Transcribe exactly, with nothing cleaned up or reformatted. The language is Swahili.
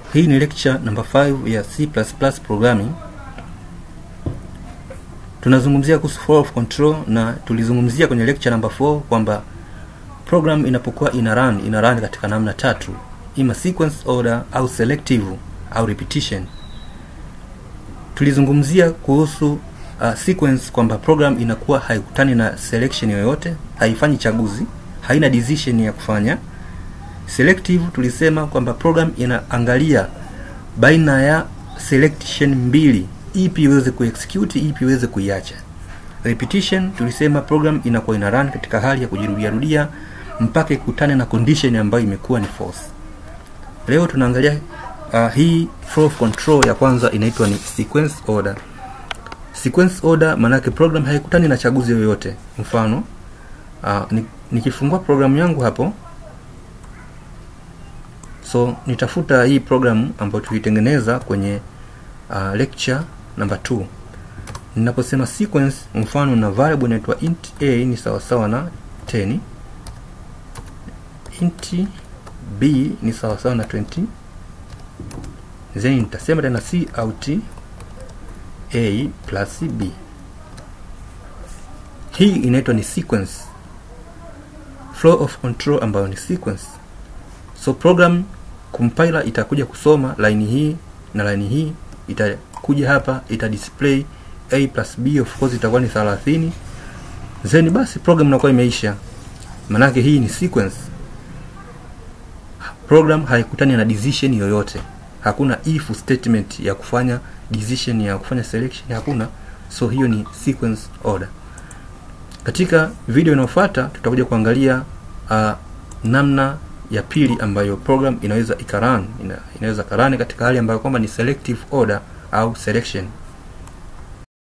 Hii ni lecture number five ya C plus plus programming. Tunazungumzia kuhusu flow of control, na tulizungumzia kwenye lecture number four kwamba program inapokuwa ina run ina run katika namna tatu, ima sequence order au selective au repetition. Tulizungumzia kuhusu uh, sequence kwamba program inakuwa haikutani na selection yoyote, haifanyi chaguzi, haina decision ya kufanya. Selective tulisema kwamba program inaangalia baina ya selection mbili, ipi iweze kuexecute, ipi iweze kuiacha. Repetition tulisema program inakuwa ina run katika hali ya kujirudia rudia mpaka ikutane na condition ambayo imekuwa ni false. Leo tunaangalia uh, hii flow of control ya kwanza, inaitwa ni sequence order. Sequence order maana yake program haikutani na chaguzi yoyote. Mfano uh, nikifungua programu yangu hapo, so nitafuta hii program ambayo tulitengeneza kwenye uh, lecture number two. Ninaposema sequence, mfano na variable inaitwa int a ni sawa sawa na ten, int b ni sawa sawa na twenty, then nitasema tena c out a plus b. Hii inaitwa ni sequence, flow of control ambayo ni sequence. So program compiler itakuja kusoma line hii na line hii, itakuja hapa ita display a plus b, of course itakuwa ni thelathini, then basi program inakuwa imeisha. Manake hii ni sequence. Program haikutani na decision yoyote, hakuna if statement ya kufanya decision ya kufanya selection, hakuna. So hiyo ni sequence order. Katika video inayofuata tutakuja kuangalia uh, namna ya pili ambayo program inaweza ikarun ina, inaweza karani katika hali ambayo kwamba ni selective order au selection.